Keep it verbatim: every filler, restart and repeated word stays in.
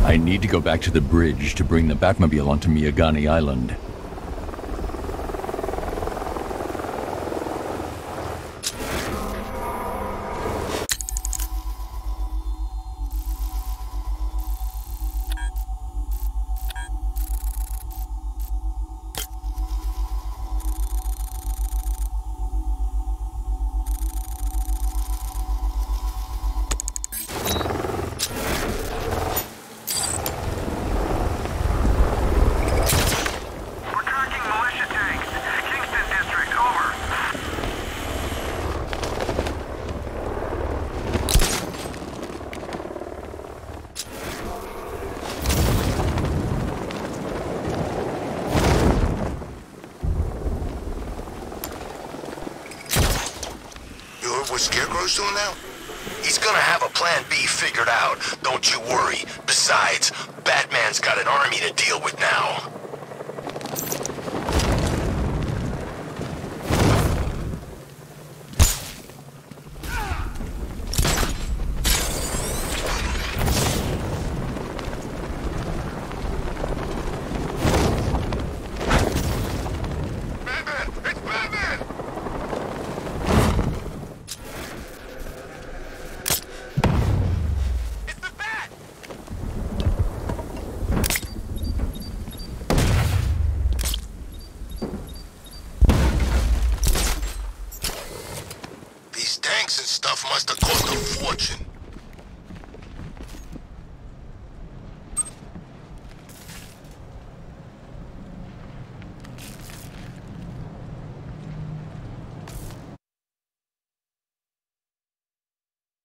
I need to go back to the bridge to bring the Batmobile onto Miyagani Island. What Scarecrow's doing now? He's gonna have a plan B figured out, don't you worry. Besides, Batman's got an army to deal with now. Tanks and stuff must have cost a fortune.